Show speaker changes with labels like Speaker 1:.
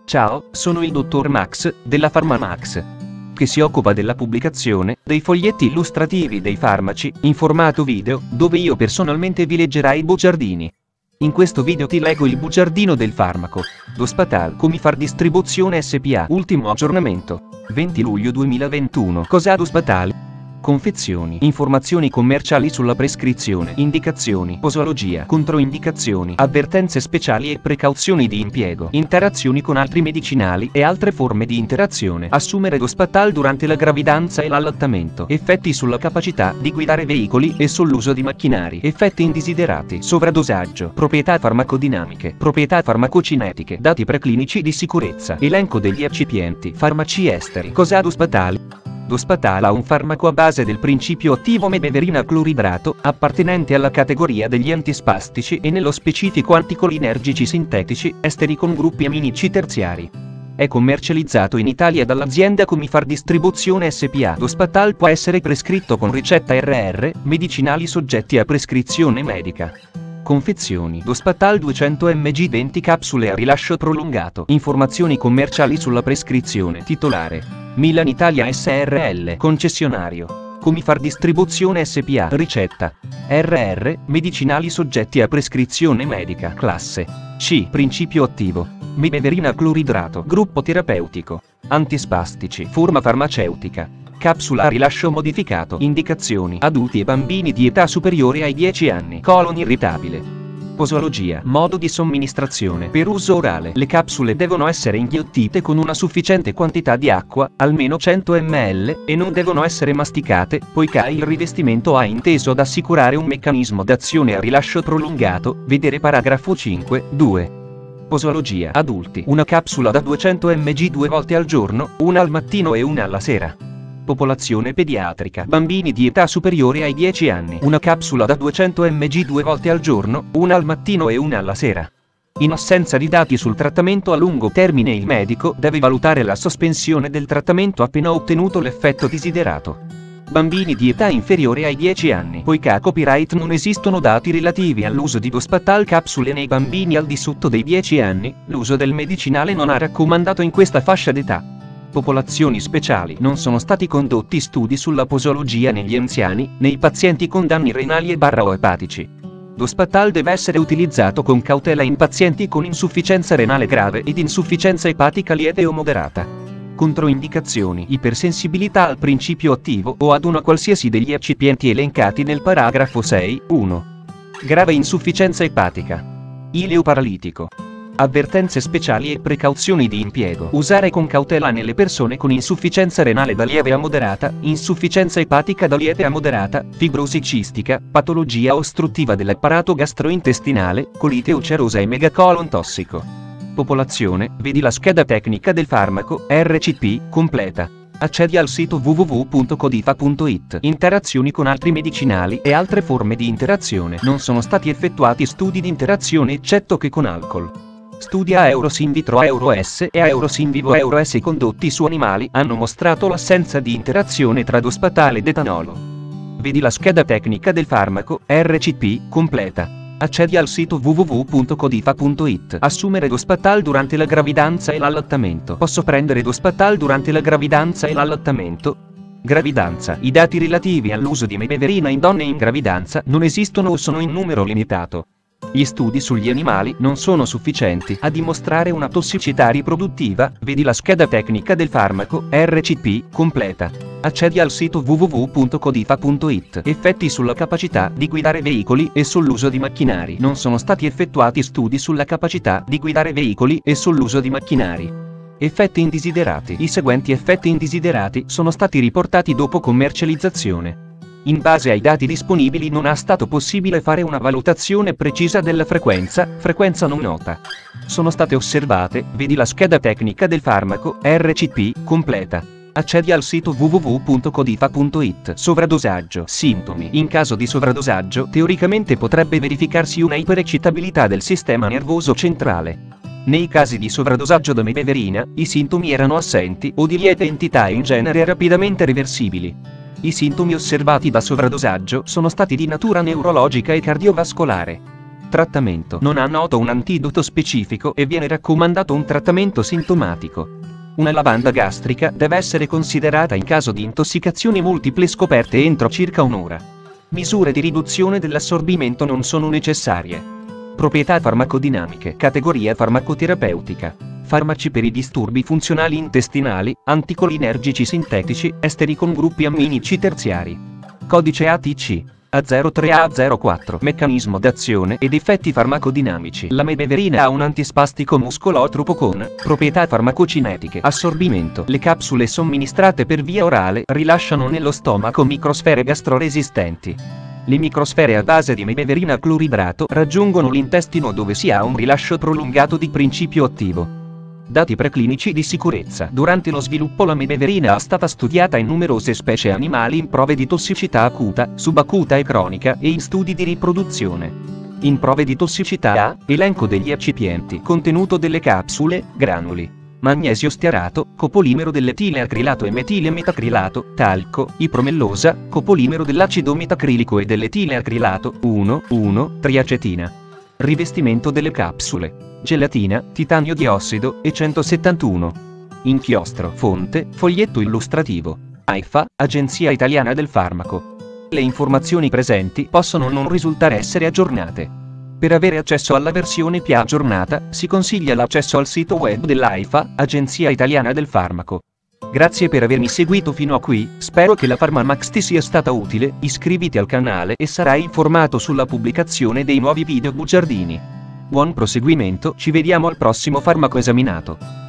Speaker 1: Ciao, sono il dottor Max, della PharmaMax, che si occupa della pubblicazione dei foglietti illustrativi dei farmaci, in formato video, dove io personalmente vi leggerai i bugiardini. In questo video ti leggo il bugiardino del farmaco. Dospatal Comifar Distribuzione SPA. Ultimo aggiornamento. 20 luglio 2021. Cos'ha Dospatal? Confezioni, informazioni commerciali sulla prescrizione, indicazioni, posologia, controindicazioni, avvertenze speciali e precauzioni di impiego, interazioni con altri medicinali e altre forme di interazione. Assumere Dospatal durante la gravidanza e l'allattamento. Effetti sulla capacità di guidare veicoli e sull'uso di macchinari. Effetti indesiderati. Sovradosaggio. Proprietà farmacodinamiche. Proprietà farmacocinetiche. Dati preclinici di sicurezza. Elenco degli eccipienti. Farmaci esteri. Cos'ha Dospatal? Dospatal ha un farmaco a base del principio attivo mebeverina cloridrato, appartenente alla categoria degli antispastici e nello specifico anticolinergici sintetici, esteri con gruppi aminici terziari. È commercializzato in Italia dall'azienda Comifar Distribuzione SPA. Dospatal può essere prescritto con ricetta RR, medicinali soggetti a prescrizione medica. Confezioni. Dospatal 200 mg 20 capsule a rilascio prolungato. Informazioni commerciali sulla prescrizione. Titolare: Milan Italia SRL. Concessionario: Comifar Distribuzione SPA. Ricetta: RR, medicinali soggetti a prescrizione medica. Classe C. Principio attivo: mebeverina cloridrato. Gruppo terapeutico: antispastici. Forma farmaceutica: capsula a rilascio modificato. Indicazioni: adulti e bambini di età superiore ai 10 anni. Colon irritabile. Posologia: modo di somministrazione. Per uso orale. Le capsule devono essere inghiottite con una sufficiente quantità di acqua, almeno 100 ml, e non devono essere masticate, poiché il rivestimento ha inteso ad assicurare un meccanismo d'azione a rilascio prolungato, vedere paragrafo 5.2. Posologia: adulti. Una capsula da 200 mg 2 volte al giorno, una al mattino e una alla sera. Popolazione pediatrica: bambini di età superiore ai 10 anni. Una capsula da 200 mg 2 volte al giorno, una al mattino e una alla sera. In assenza di dati sul trattamento a lungo termine, il medico deve valutare la sospensione del trattamento appena ottenuto l'effetto desiderato. Bambini di età inferiore ai 10 anni. Poiché a copyright non esistono dati relativi all'uso di Dospatal capsule nei bambini al di sotto dei 10 anni, l'uso del medicinale non è raccomandato in questa fascia d'età. Popolazioni speciali: non sono stati condotti studi sulla posologia negli anziani, nei pazienti con danni renali e/o epatici. Dospatal deve essere utilizzato con cautela in pazienti con insufficienza renale grave ed insufficienza epatica lieve o moderata. Controindicazioni: ipersensibilità al principio attivo o ad una qualsiasi degli eccipienti elencati nel paragrafo 6.1. Grave insufficienza epatica. Ileo paralitico. Avvertenze speciali e precauzioni di impiego. Usare con cautela nelle persone con insufficienza renale da lieve a moderata, insufficienza epatica da lieve a moderata, fibrosi cistica, patologia ostruttiva dell'apparato gastrointestinale, colite ulcerosa e megacolon tossico. Popolazione: vedi la scheda tecnica del farmaco, RCP, completa. Accedi al sito www.codifa.it. Interazioni con altri medicinali e altre forme di interazione. Non sono stati effettuati studi di interazione eccetto che con alcol. Studi a Euros in vitro Euro-S e a Euros in vivo Euro-S condotti su animali hanno mostrato l'assenza di interazione tra Dospatal ed etanolo. Vedi la scheda tecnica del farmaco, RCP, completa. Accedi al sito www.codifa.it. Assumere Dospatal durante la gravidanza e l'allattamento. Posso prendere Dospatal durante la gravidanza e l'allattamento? Gravidanza. I dati relativi all'uso di mebeverina in donne in gravidanza non esistono o sono in numero limitato. Gli studi sugli animali non sono sufficienti a dimostrare una tossicità riproduttiva. Vedi la scheda tecnica del farmaco, RCP, completa. Accedi al sito www.codifa.it. Effetti sulla capacità di guidare veicoli e sull'uso di macchinari. Non sono stati effettuati studi sulla capacità di guidare veicoli e sull'uso di macchinari. Effetti indesiderati. I seguenti effetti indesiderati sono stati riportati dopo commercializzazione. In base ai dati disponibili non è stato possibile fare una valutazione precisa della frequenza non nota. Sono state osservate, vedi la scheda tecnica del farmaco, RCP, completa. Accedi al sito www.codifa.it. Sovradosaggio. Sintomi. In caso di sovradosaggio, teoricamente potrebbe verificarsi una iperecitabilità del sistema nervoso centrale. Nei casi di sovradosaggio da mebeverina, i sintomi erano assenti o di lieve entità e in genere rapidamente reversibili. I sintomi osservati da sovradosaggio sono stati di natura neurologica e cardiovascolare. trattamento non ha noto un antidoto specifico e viene raccomandato un trattamento sintomatico. Una lavanda gastrica deve essere considerata in caso di intossicazioni multiple scoperte entro circa un'ora. Misure di riduzione dell'assorbimento non sono necessarie. Proprietà farmacodinamiche. Categoria farmacoterapeutica. Farmaci per i disturbi funzionali intestinali, anticolinergici sintetici, esteri con gruppi amminici terziari. Codice ATC A03A04. Meccanismo d'azione ed effetti farmacodinamici. La mebeverina ha un antispastico muscolotropo con proprietà farmacocinetiche. Assorbimento. Le capsule somministrate per via orale rilasciano nello stomaco microsfere gastroresistenti. Le microsfere a base di mebeverina cloridrato raggiungono l'intestino dove si ha un rilascio prolungato di principio attivo. Dati preclinici di sicurezza. Durante lo sviluppo la mebeverina è stata studiata in numerose specie animali in prove di tossicità acuta, subacuta e cronica e in studi di riproduzione. In prove di tossicità A, elenco degli eccipienti, contenuto delle capsule, granuli, magnesio stearato, copolimero dell'etile-acrilato e metile-metacrilato, talco, ipromellosa, copolimero dell'acido metacrilico e dell'etile-acrilato, 1,1-triacetina. Rivestimento delle capsule. Gelatina, titanio diossido e 171. Inchiostro. Fonte, foglietto illustrativo. AIFA, Agenzia Italiana del Farmaco. Le informazioni presenti possono non risultare essere aggiornate. Per avere accesso alla versione più aggiornata, si consiglia l'accesso al sito web dell'AIFA, Agenzia Italiana del Farmaco. Grazie per avermi seguito fino a qui, spero che la PharmaMax ti sia stata utile, iscriviti al canale e sarai informato sulla pubblicazione dei nuovi video bugiardini. Buon proseguimento, ci vediamo al prossimo farmaco esaminato.